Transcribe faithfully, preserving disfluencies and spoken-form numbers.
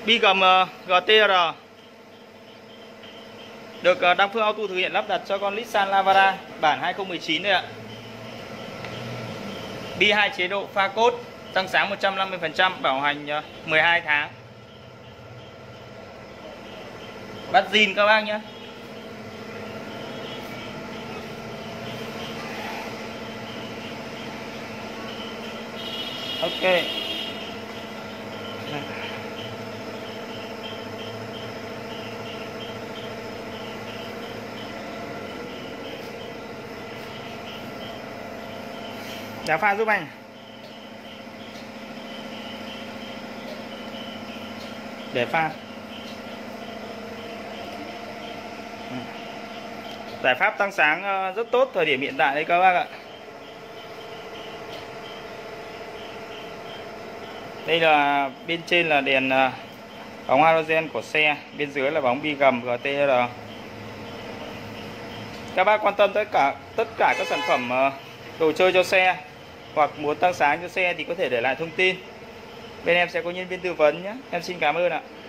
Bi gầm giê tê rờ được Đăng Phương Auto thực hiện lắp đặt cho con Nissan Navara bản hai không một chín đây ạ. Bi hai chế độ pha cốt, tăng sáng một trăm năm mươi phần trăm, bảo hành mười hai tháng. Bắt zin các bác nhé. Ok. Đá pha giúp anh. Để pha. Giải pháp tăng sáng rất tốt thời điểm hiện tại đấy các bác ạ. Đây là bên trên là đèn bóng halogen của xe, bên dưới là bóng bi gầm giê tê rờ. Các bác quan tâm tất cả tất cả các sản phẩm đồ chơi cho xe hoặc muốn tăng sáng cho xe thì có thể để lại thông tin. Bên em sẽ có nhân viên tư vấn nhé. Em xin cảm ơn ạ.